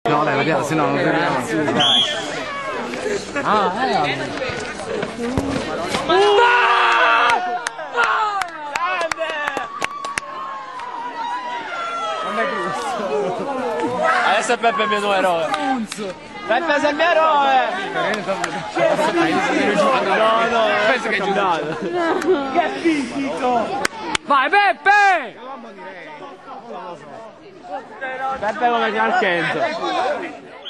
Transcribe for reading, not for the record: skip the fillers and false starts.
No, dai, la piazza, se no non vediamo. Sì, dai. Ah, adesso Peppe è il mio nuovo eroe. Peppe sei il mio eroe! No, penso che è giudato. Che fischito! vai Peppe! Peppe come Clark Kent.